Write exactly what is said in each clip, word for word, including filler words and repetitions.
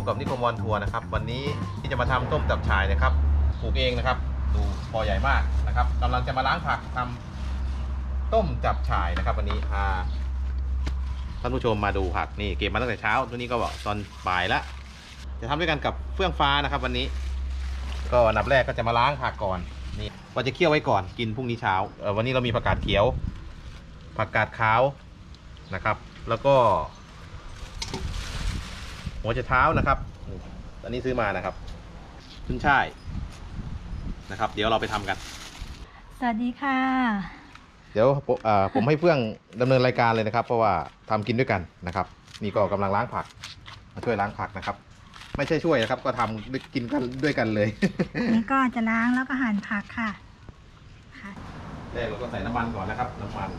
กับนิคมวอนทัวร์นะครับวันนี้ที่จะมาทำต้มจับฉ่ายนะครับปลูกเองนะครับดูพอใหญ่มากนะครับกำลังจะมาล้างผักทำต้มจับฉ่ายนะครับวันนี้พาท่านผู้ชมมาดูผักนี่เก็บมาตั้งแต่เช้าตัวนี้ก็บอกตอนบ่ายแล้วจะทำด้วยกันกับเฟื่องฟ้านะครับวันนี้ก็อันดับแรกก็จะมาล้างผักก่อนนี่ก็จะเคี่ยวไว้ก่อนกินพรุ่งนี้เช้าเออวันนี้เรามีผักกาดเขียวผักกาดขาวนะครับแล้วก็หัวไชเท้านะครับอันนี้ซื้อมานะครับขึ้นช่ายนะครับเดี๋ยวเราไปทำกันสวัสดีค่ะเดี๋ยวผมให้เฟื่องดำเนินรายการเลยนะครับเพราะว่าทำกินด้วยกันนะครับนี่ก็กำลังล้างผักมาช่วยล้างผักนะครับไม่ใช่ช่วยนะครับก็ทำกินกันด้วยกันเลยนี่ก็จะล้างแล้วก็หั่นผักค่ะแรกเราก็ใส่น้ำมันก่อนนะครับน้ำมัน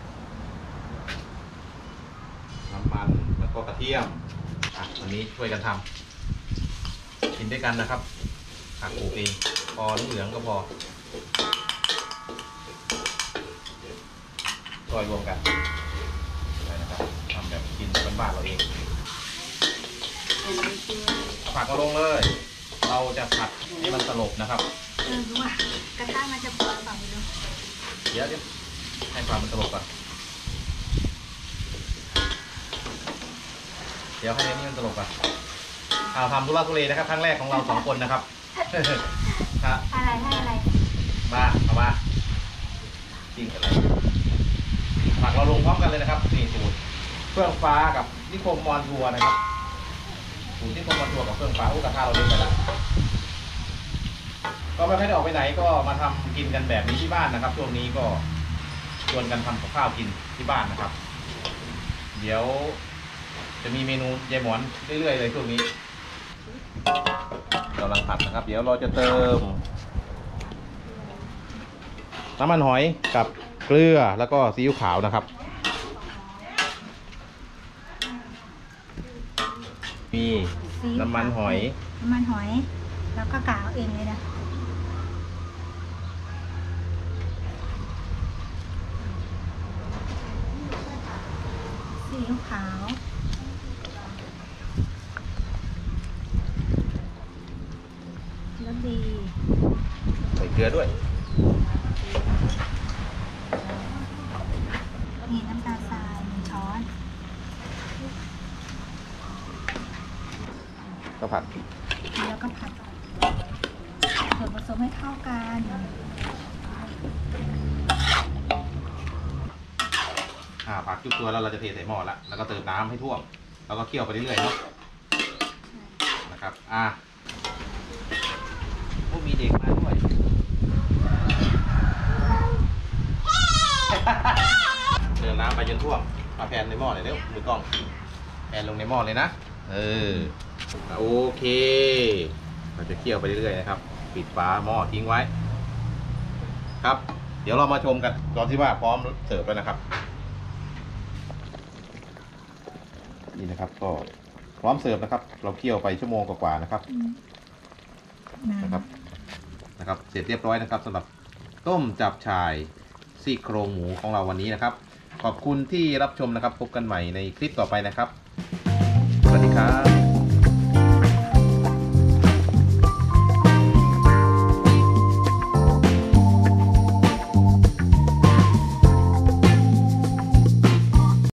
น้ำมันแล้วก็กระเทียมอ่ะวันนี้ช่วยกันทำกินด้วยกันนะครับผักปลูกเองพอเหลืองก็พอซอยรวมกันนะครับทำแบบกินบ้านๆเราเองผักมาลงเลยเราจะผัดให้มันสลบนะครับเออรู้ว่ากระทะมันจะเปิดฝั่งดูเดี๋ยวให้ความมันสลบก่อนเดี๋ยวให้อันนี้มันสลบก่อนเอาทำทุลักทุเลนะครับครั้งแรกของเราสองคนนะครับอะไรให้อะไรมาเอามาจิ้มกันเลยผักเราลงพร้อมกันเลยนะครับนี่สูตรเฟื่องฟ้ากับนิคมวอนทัวร์นะครับสูตรนิคมวอนทัวร์กับเฟื่องฟ้าอุกกระทะเราเล่นไปแล้วก็ไม่ได้ออกไปไหนก็มาทำกินกันแบบนี้ที่บ้านนะครับช่วงนี้ก็ชวนกันทำกับข้าวกินที่บ้านนะครับเดี๋ยวจะมีเมนูยายหมอนเรื่อยๆเลยช่วงนี้กำลังผัดนะครับเดี๋ยวเราจะเติมน้ำมันหอยกับเกลือแล้วก็ซีอิ๊วขาวนะครับมีน้ำมันหอยน้ำมันหอยแล้วก็กาวเองเลยนะซีอิ๊วขาวแล้วดีใส่เกลือด้วยนี่น้ำตาลทรายหนึ่งช้อนก็ผัดแล้วก็ผัดส่วนผสมให้เข้ากันอ่าผักจุกตัวแล้วเราจะเทใส่หม้อละแล้วก็เติมน้ำให้ท่วมแล้วก็เคี่ยวไปเรื่อยๆเนาะนะครับอ่าโอ้มีเด็กมาด้วยเติมน้ำไปจนท่วมมาแผ่นในหม้อเลยเร็วมือกล้องแผ่นลงในหม้อเลยนะเออโอเคเราจะเคี่ยวไปเรื่อยๆนะครับปิดฝาหม้อทิ้งไว้ครับเดี๋ยวเรามาชมกันตอนที่ว่าพร้อมเสิร์ฟแล้วนะครับนี่นะครับก็พร้อมเสิร์ฟนะครับเราเคี่ยวไปชั่วโมงกว่าๆนะครับนะครับนะครับเสร็จเรียบร้อยนะครับสำหรับต้มจับฉ่ายซี่โครงหมูของเราวันนี้นะครับขอบคุณที่รับชมนะครับพบกันใหม่ในคลิปต่อไปนะครับสวัสดีครับ